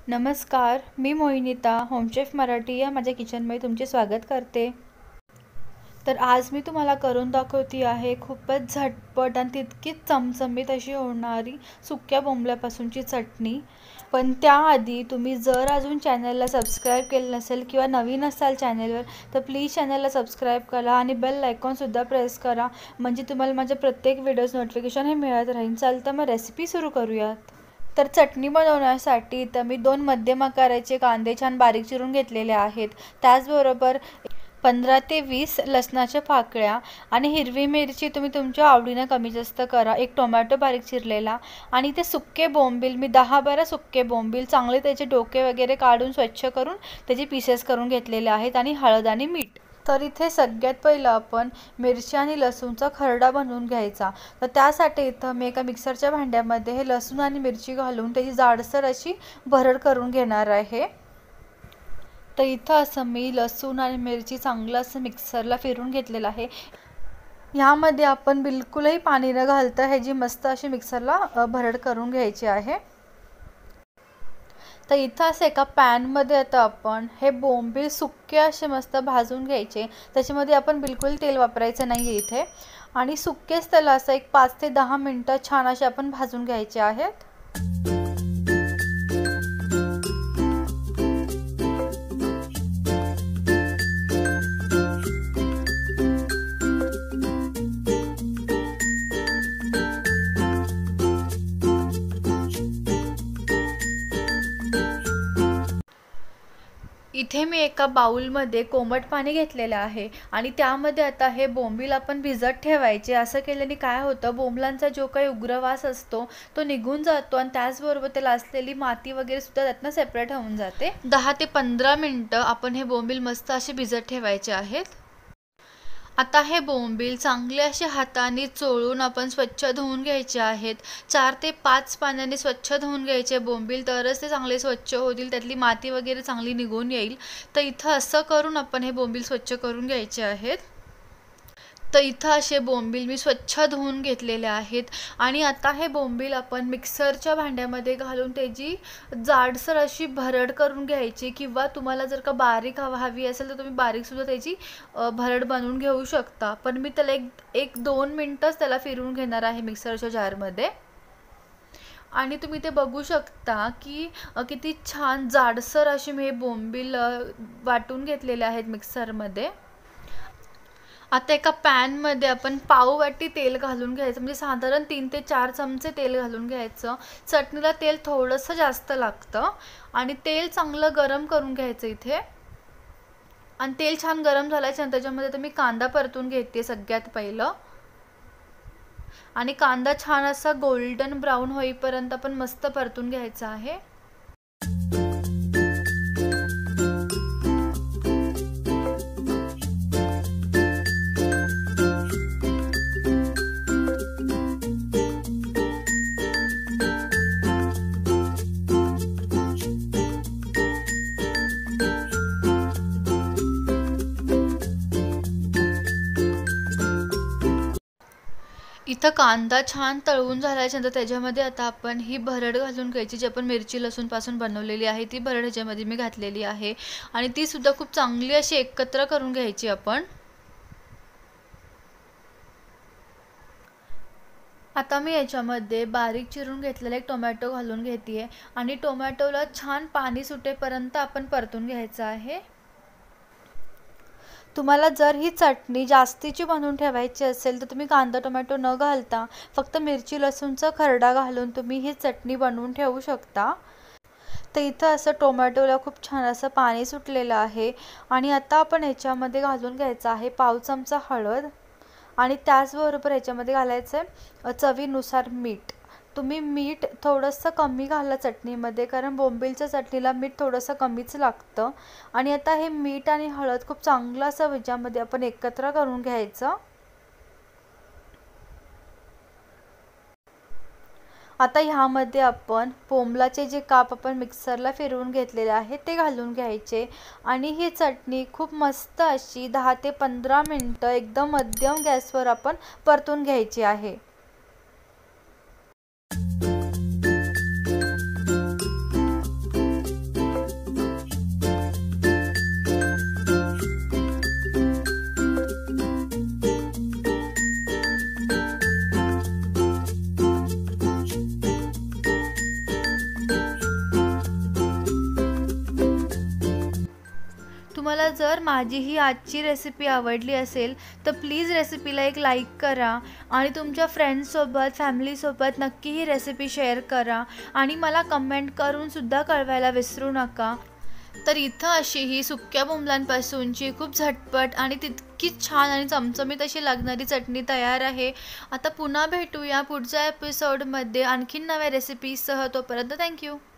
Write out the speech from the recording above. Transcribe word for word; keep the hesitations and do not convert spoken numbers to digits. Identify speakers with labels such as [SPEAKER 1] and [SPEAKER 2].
[SPEAKER 1] नमस्कार, मी मोहिनीता होमशेफ मराठी या माझ्या किचनमध्ये तुमचे स्वागत करते। तर आज मी तुम्हाला करून दाखवते आहे खूपच झटपट आणि तितकीच चमचमीत अशी होणारी सुक्या बोंबल्यापासूनची चटणी। पण त्याआधी तुम्ही जर अजून चॅनलला सबस्क्राइब केलं नसेल किंवा नवीन असाल चॅनलवर तर प्लीज चॅनलला सबस्क्राइब करा आणि बेल आयकॉन सुद्धा प्रेस करा, म्हणजे तुम्हाला माझे प्रत्येक व्हिडिओज नोटिफिकेशन हे मिळत राहील। चल तर मग रेसिपी सुरू करूयात। तर चटणी बनवण्यासाठी तर मी दोन मध्यम आकाराचे कांदे छान बारीक चिरून घेतलेले आहेत। त्याचबरोबर पंधरा ते वीस लसणाच्या पाकळ्या आणि हिरवी मिरची तुम्ही तुमच्या आवडीने कमी जास्त करा। एक टोमॅटो बारीक चिरलेला आणि ते सुक्के बोंबील मी दहा बारा सुक्के बोंबील चांगले त्याचे डोके वगैरे काढून स्वच्छ करून त्याचे पीसेस करून घेतलेले आहेत आणि हळद आणि मीठ। तर इथे सगळ्यात पहिलं आपण मिरची आणि लसूणचा खरडा बनवून घ्यायचा। तर त्यासाठी इथं मी एका मिक्सरच्या भांड्यामध्ये हे लसूण आणि मिरची घालून त्याची जाडसर अशी भरड करून घेणार आहे। तर इथं असं मी लसूण आणि मिरची चांगलं असं मिक्सरला फिरून घेतलेलं आहे। यामध्ये आपण बिलकुलही पाणी न घालता ह्याची मस्त अशी मिक्सरला भरड करून घ्यायची आहे। तर इथं असं एका पॅनमध्ये आता आपण हे बोंबील सुक्के असे मस्त भाजून घ्यायचे। त्याच्यामध्ये आपण बिलकुल तेल वापरायचं नाही आहे इथे, आणि सुक्केच त्याला असं एक पाच ते दहा मिनटं छान असे आपण भाजून घ्यायचे आहेत। इथे मी एका बाउलमध्ये कोमट पाणी घेतलेलं आहे आणि त्यामध्ये आता हे बोंबील आपण भिजत ठेवायचे। असं केल्याने काय होतं, बोंबलांचा जो काही उग्रवास असतो तो निघून जातो आणि त्याचबरोबर त्याला असलेली माती वगैरे सुद्धा त्यातनं सेपरेट होऊन जाते। दहा ते पंधरा मिनटं आपण हे बोंबील मस्त असे भिजत ठेवायचे आहेत। आता हे बोंबील चांगले असे हाताने चोळून आपण स्वच्छ धुवून घ्यायचे आहेत। चार ते पाच पाण्याने स्वच्छ धुवून घ्यायचे बोंबील, तरच ते चांगले स्वच्छ होतील, त्यातली माती वगैरे चांगली निघून येईल। तर इथं असं करून आपण हे बोंबील स्वच्छ करून घ्यायचे आहेत। तर इथं असे बोंबील मी स्वच्छ धुवून घेतलेले आहेत आणि आता हे बोंबील आपण मिक्सरच्या भांड्यामध्ये घालून त्याची जाडसर अशी भरड करून घ्यायची, किंवा तुम्हाला जर का बारीक हवी असेल तर तुम्ही बारीक सुद्धा त्याची भरड बनवून घेऊ शकता। पण मी त्याला एक एक दोन मिनटंच त्याला फिरवून घेणार आहे मिक्सरच्या जारमध्ये। आणि तुम्ही ते बघू शकता की किती छान जाडसर अशी मी हे बोंबील वाटून घेतलेले आहेत मिक्सरमध्ये। आता एका पॅनमध्ये आपण पाव वाटी तेल घालून घ्यायचं, म्हणजे साधारण तीन ते चार चमचे तेल घालून घ्यायचं। चटणीला तेल थोडंसं जास्त लागतं आणि तेल चांगलं गरम करून घ्यायचं इथे। आणि तेल छान गरम झाल्याच्या नंतर त्याच्यामध्ये तर मी कांदा परतून घेते सगळ्यात पहिलं, आणि कांदा छान असा गोल्डन ब्राऊन होईपर्यंत आपण मस्त परतून घ्यायचा आहे। इथं कांदा छान तळून झाल्यानंतर त्याच्यामध्ये आता आपण ही भरड घालून घ्यायची, जी आपण मिरची लसूण पासून बनवलेली आहे ती भरड ह्याच्यामध्ये मी घातलेली आहे आणि ती सुद्धा खूप चांगली अशी एकत्र करून घ्यायची आपण। आता मी याच्यामध्ये बारीक चिरून घेतलेला एक टोमॅटो घालून घेते आणि टोमॅटोला छान पाणी सुटेपर्यंत आपण परतून घ्यायचं आहे। तुम्हाला जर ही चटणी जास्तीची बनवून ठेवायची असेल तर तुम्ही कांदा टोमॅटो न घालता फक्त मिरची लसूणचा खरडा घालून तुम्ही ही चटणी बनवून ठेवू शकता। तर इथं असं टोमॅटोला खूप छान असं पाणी सुटलेलं आहे आणि आता आपण ह्याच्यामध्ये घालून घ्यायचं आहे पाव चमचा हळद आणि त्याचबरोबर ह्याच्यामध्ये घालायचं आहे चवीनुसार मीठ। तुम्ही मीठ थोडंसं कमी घाला चटणीमध्ये, कारण बोंबीलच्या चटणीला मीठ थोडंसं कमीच लागतं। आणि आता हे मीठ आणि हळद खूप चांगलं असं ह्याच्यामध्ये आपण एकत्र करून घ्यायचं। आता ह्यामध्ये आपण बोंबलाचे जे काप आपण मिक्सरला फिरवून घेतलेले आहेत ते घालून घ्यायचे आणि ही चटणी खूप मस्त अशी दहा ते पंधरा मिनिटं एकदम मध्यम गॅसवर आपण परतून घ्यायची आहे। जर माझी ही आजची रेसिपी आवडली असेल तर प्लीज रेसिपीला एक लाईक करा आणि तुमच्या फ्रेंड्ससोबत फॅमिलीसोबत नक्की ही रेसिपी शेअर करा आणि मला कमेंट करूनसुद्धा कळवायला विसरू नका. तर इथं अशी ही सुक्या बोंबलांपासूनची खूप झटपट आणि तितकीच छान आणि चमचमीत अशी लागणारी चटणी तयार आहे. आता पुन्हा भेटूया पुढच्या एपिसोडमध्ये आणखीन नव्या रेसिपीसह. तोपर्यंत थँक्यू.